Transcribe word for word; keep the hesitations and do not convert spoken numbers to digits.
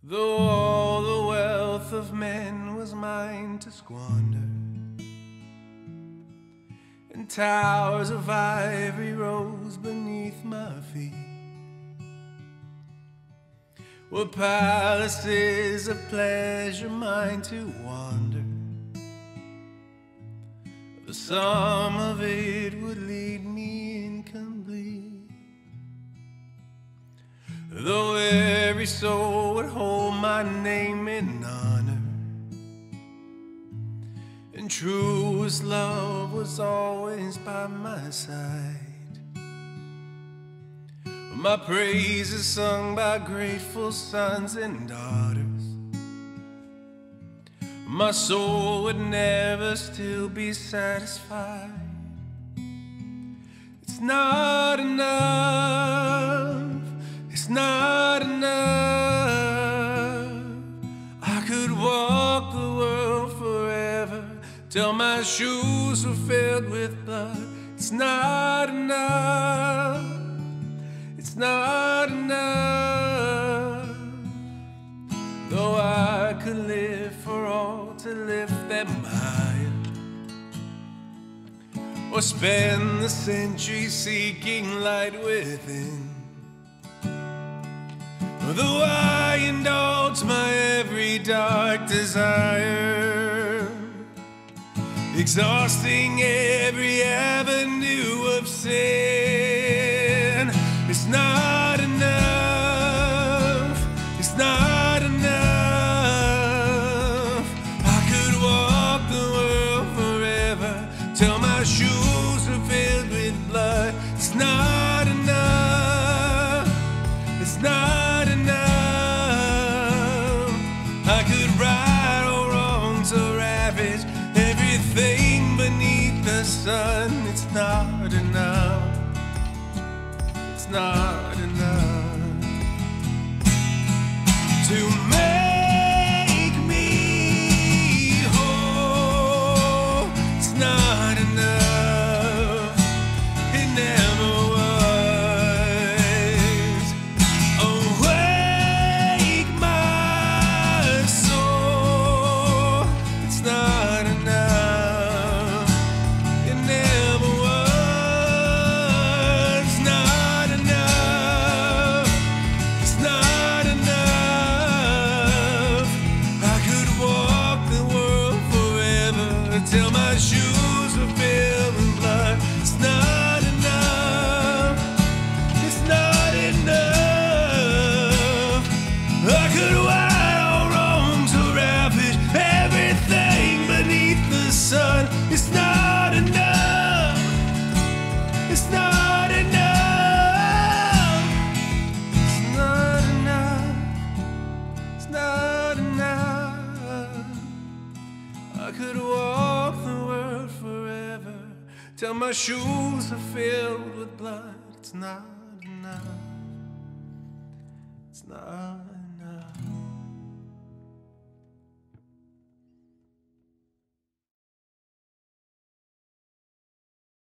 Though all the wealth of men was mine to squander, and towers of ivory rose beneath my feet, were palaces of pleasure mine to wander, the sum of it would leave me incomplete. Though every soul would hold my name in honor, and truest love was always by my side, my praises sung by grateful sons and daughters, my soul would never still be satisfied. It's not enough. It's not enough. I could walk the world forever till my shoes were filled with blood. It's not enough. It's not enough. Though I could live for all to lift them higher, or spend the centuries seeking light within, though I indulge my every dark desire, exhausting every avenue of sin, it's not enough. It's not enough. I could walk the world forever till my shoes are filled with blood. It's not enough. It's not enough. I could right all wrongs or ravage everything beneath the sun. It's not enough. It's not enough to make me whole. It's not enough. It never was. Awake my soul. It's not enough. It never was. It's not enough. It's not enough. I could walk the world forever till my shoes were filled with blood. It's not enough. It's not enough. I could right all wrongs or ravage everything beneath the sun. It's not enough. It's not enough. It's not enough. It's not enough. I could walk the world forever till my shoes are filled with blood. It's not enough. It's not enough.